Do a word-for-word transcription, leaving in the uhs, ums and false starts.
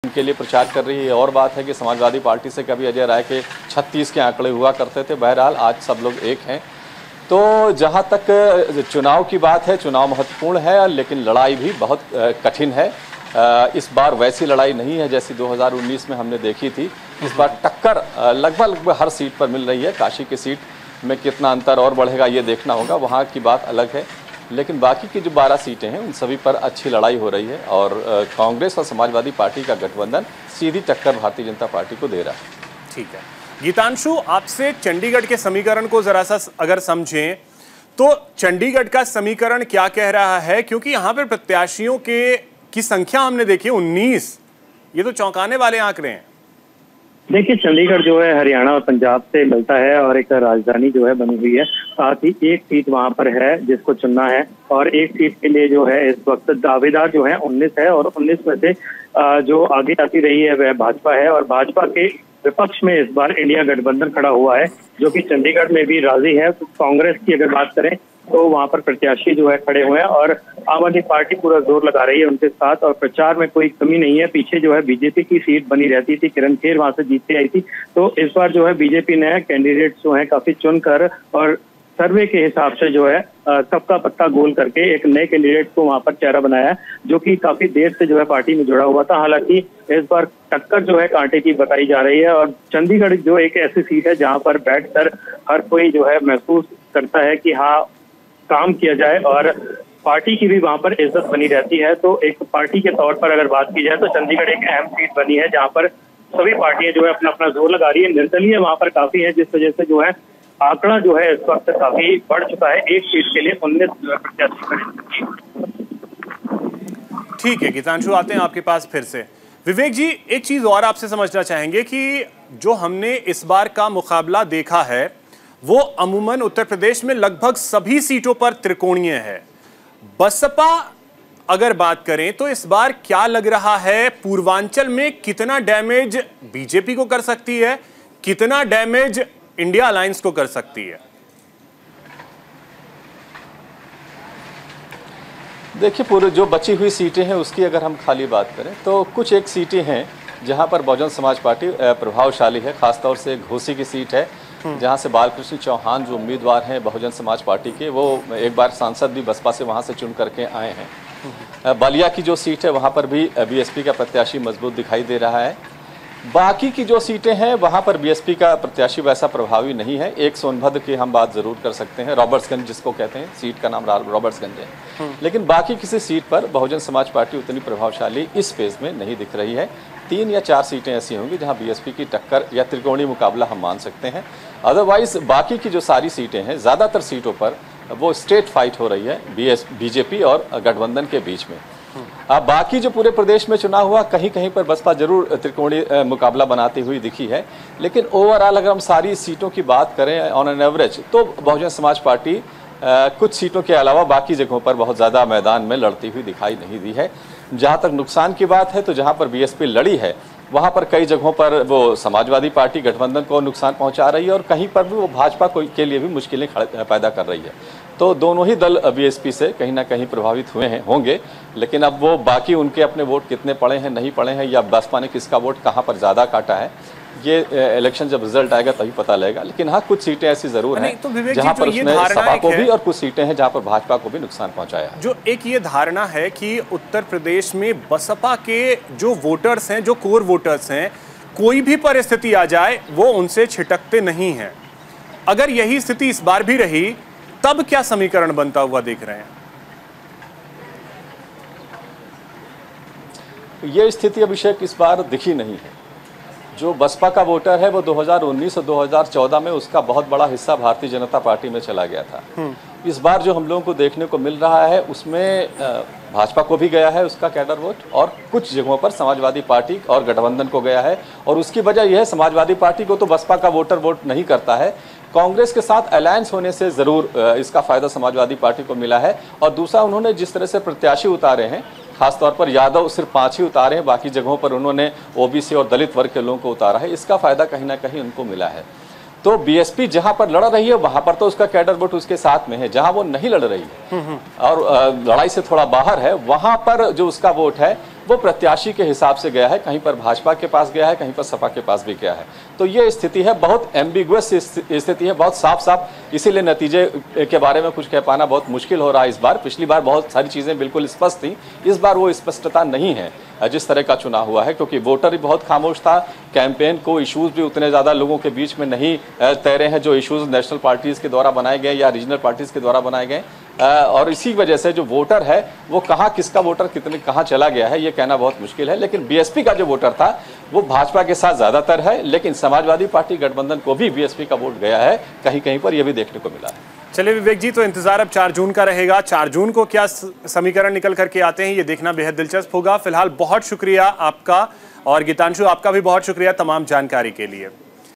के लिए प्रचार कर रही है। और बात है कि समाजवादी पार्टी से कभी अजय राय के छत्तीस के आंकड़े हुआ करते थे। बहरहाल आज सब लोग एक हैं। तो जहाँ तक चुनाव की बात है, चुनाव महत्वपूर्ण है, लेकिन लड़ाई भी बहुत कठिन है। इस बार वैसी लड़ाई नहीं है जैसी दो हज़ार उन्नीस में हमने देखी थी। इस बार टक्कर लगभग लगभग हर सीट पर मिल रही है। काशी की सीट में कितना अंतर और बढ़ेगा ये देखना होगा, वहाँ की बात अलग है। लेकिन बाकी की जो बारह सीटें हैं उन सभी पर अच्छी लड़ाई हो रही है और कांग्रेस और समाजवादी पार्टी का गठबंधन सीधी टक्कर भारतीय जनता पार्टी को दे रहा है। ठीक है गीतांशु, आपसे चंडीगढ़ के समीकरण को जरा सा अगर समझें तो चंडीगढ़ का समीकरण क्या कह रहा है, क्योंकि यहाँ पर प्रत्याशियों के की संख्या हमने देखी उन्नीस, ये तो चौंकाने वाले आंकड़े हैं। देखिए, चंडीगढ़ जो है हरियाणा और पंजाब से मिलता है और एक राजधानी जो है बनी हुई है। साथ ही एक सीट वहां पर है जिसको चुनना है और एक सीट के लिए जो है इस वक्त दावेदार जो है उन्नीस है और उन्नीस में से जो आगे आती रही है वह भाजपा है और भाजपा के विपक्ष में इस बार इंडिया गठबंधन खड़ा हुआ है जो कि चंडीगढ़ में भी राजी है। तो कांग्रेस की अगर बात करें तो वहां पर प्रत्याशी जो है खड़े हुए हैं और आम आदमी पार्टी पूरा जोर लगा रही है उनके साथ और प्रचार में कोई कमी नहीं है। पीछे जो है बीजेपी की सीट बनी रहती थी, किरण खेर वहां से जीतती आई थी। तो इस बार जो है बीजेपी ने कैंडिडेट जो है काफी चुनकर और सर्वे के हिसाब से जो है सबका पत्ता गोल करके एक नए कैंडिडेट को वहां पर चेहरा बनाया है जो कि काफी देर से जो है पार्टी में जुड़ा हुआ था। हालांकि इस बार टक्कर जो है कांटे की बताई जा रही है और चंडीगढ़ जो एक ऐसी सीट है जहां पर बैठकर हर कोई जो है महसूस करता है कि हाँ काम किया जाए और पार्टी की भी वहां पर इज्जत बनी रहती है। तो एक पार्टी के तौर पर अगर बात की जाए तो चंडीगढ़ एक अहम सीट बनी है जहां पर सभी पार्टियां जो है अपना अपना जोर लगा रही है। निर्दलीय वहां पर काफी है जिस वजह से जो है आंकड़ा जो है इस वक्त काफी बढ़ चुका है। एक सीट के लिए उन्नीस प्रत्याशी खड़े। ठीक है गीतांशु, आते हैं आपके पास फिर से। विवेक जी, एक चीज और आपसे समझना चाहेंगे कि जो हमने इस बार का मुकाबला देखा है वो अमूमन उत्तर प्रदेश में लगभग सभी सीटों पर त्रिकोणीय है। बसपा अगर बात करें तो इस बार क्या लग रहा है, पूर्वांचल में कितना डैमेज बीजेपी को कर सकती है, कितना डैमेज इंडिया अलायंस को कर सकती है? देखिए, पूरे जो बची हुई सीटें हैं उसकी अगर हम खाली बात करें तो कुछ एक सीटें हैं जहां पर बहुजन समाज पार्टी प्रभावशाली है। खासतौर से घोसी की सीट है जहां से बालकृष्ण चौहान जो उम्मीदवार हैं बहुजन समाज पार्टी के, वो एक बार सांसद भी बसपा से वहां से चुन करके आए हैं। बलिया की जो सीट है वहां पर भी बीएसपी का प्रत्याशी मजबूत दिखाई दे रहा है। बाकी की जो सीटें हैं वहां पर बीएसपी का प्रत्याशी वैसा प्रभावी नहीं है। एक सोनभद्र की हम बात जरूर कर सकते हैं, रॉबर्ट्सगंज जिसको कहते हैं, सीट का नाम रॉबर्ट्सगंज है। लेकिन बाकी किसी सीट पर बहुजन समाज पार्टी उतनी प्रभावशाली इस फेज में नहीं दिख रही है। तीन या चार सीटें ऐसी होंगी जहां बीएसपी की टक्कर या त्रिकोणीय मुकाबला हम मान सकते हैं। अदरवाइज बाकी की जो सारी सीटें हैं ज्यादातर सीटों पर वो स्ट्रेट फाइट हो रही है बीएस बीजेपी और गठबंधन के बीच में। अब बाकी जो पूरे प्रदेश में चुनाव हुआ कहीं कहीं पर बसपा जरूर त्रिकोणीय मुकाबला बनाती हुई दिखी है, लेकिन ओवरऑल अगर हम सारी सीटों की बात करें ऑन एन एवरेज तो बहुजन समाज पार्टी आ, कुछ सीटों के अलावा बाकी जगहों पर बहुत ज़्यादा मैदान में लड़ती हुई दिखाई नहीं दी है। जहाँ तक नुकसान की बात है तो जहाँ पर बीएसपी लड़ी है वहाँ पर कई जगहों पर वो समाजवादी पार्टी गठबंधन को नुकसान पहुँचा रही है और कहीं पर भी वो भाजपा को के लिए भी मुश्किलें पैदा कर रही है। तो दोनों ही दल बीएसपी से कहीं ना कहीं प्रभावित हुए हैं होंगे, लेकिन अब वो बाकी उनके अपने वोट कितने पड़े हैं नहीं पड़े हैं या बसपा ने किसका वोट कहाँ पर ज़्यादा काटा है, ये इलेक्शन जब रिजल्ट आएगा तभी पता लगेगा। लेकिन हाँ, कुछ सीटें ऐसी जरूर हैं तो जहां पर उसने सपा को भी और कुछ सीटें हैं जहां पर भाजपा को भी नुकसान पहुंचाया। जो एक ये धारणा है कि उत्तर प्रदेश में बसपा के जो वोटर्स हैं, जो कोर वोटर्स हैं, कोई भी परिस्थिति आ जाए वो उनसे छिटकते नहीं हैं। अगर यही स्थिति इस बार भी रही तब क्या समीकरण बनता हुआ देख रहे हैं? ये स्थिति अभिषेक इस बार दिखी नहीं है। जो बसपा का वोटर है वो दो हज़ार उन्नीस और दो हज़ार चौदह में उसका बहुत बड़ा हिस्सा भारतीय जनता पार्टी में चला गया था। इस बार जो हम लोगों को देखने को मिल रहा है उसमें भाजपा को भी गया है उसका कैडर वोट और कुछ जगहों पर समाजवादी पार्टी और गठबंधन को गया है। और उसकी वजह यह है समाजवादी पार्टी को तो बसपा का वोटर वोट नहीं करता है, कांग्रेस के साथ अलायंस होने से जरूर इसका फायदा समाजवादी पार्टी को मिला है। और दूसरा, उन्होंने जिस तरह से प्रत्याशी उतारे हैं, खासतौर पर यादव सिर्फ पांच ही उतारे हैं, बाकी जगहों पर उन्होंने ओबीसी और दलित वर्ग के लोगों को उतारा है, इसका फायदा कहीं ना कहीं उनको मिला है। तो बीएसपी जहां पर लड़ रही है वहां पर तो उसका कैडर वोट उसके साथ में है, जहां वो नहीं लड़ रही है और लड़ाई से थोड़ा बाहर है वहां पर जो उसका वोट है वो प्रत्याशी के हिसाब से गया है, कहीं पर भाजपा के पास गया है, कहीं पर सपा के पास भी गया है। तो ये स्थिति है, बहुत एम्बिगुअस स्थिति है, बहुत साफ साफ, इसीलिए नतीजे के बारे में कुछ कह पाना बहुत मुश्किल हो रहा है इस बार। पिछली बार बहुत सारी चीज़ें बिल्कुल स्पष्ट थी, इस बार वो स्पष्टता नहीं है जिस तरह का चुनाव हुआ है, क्योंकि वोटर भी बहुत खामोश था, कैंपेन को इश्यूज भी उतने ज़्यादा लोगों के बीच में नहीं तैरे हैं जो इश्यूज नेशनल पार्टीज़ के द्वारा बनाए गए या रीजनल पार्टीज़ के द्वारा बनाए गए। और इसी वजह से जो वोटर है वो कहाँ, किसका वोटर कितने कहाँ चला गया है ये कहना बहुत मुश्किल है। लेकिन बीएसपी का जो वोटर था वो भाजपा के साथ ज़्यादातर है, लेकिन समाजवादी पार्टी गठबंधन को भी बीएसपी का वोट गया है कहीं कहीं पर, यह भी देखने को मिला है। चलिए विवेक जी, तो इंतजार अब चार जून का रहेगा। चार जून को क्या समीकरण निकल करके आते हैं ये देखना बेहद दिलचस्प होगा। फिलहाल बहुत शुक्रिया आपका, और गीतांशु आपका भी बहुत शुक्रिया तमाम जानकारी के लिए।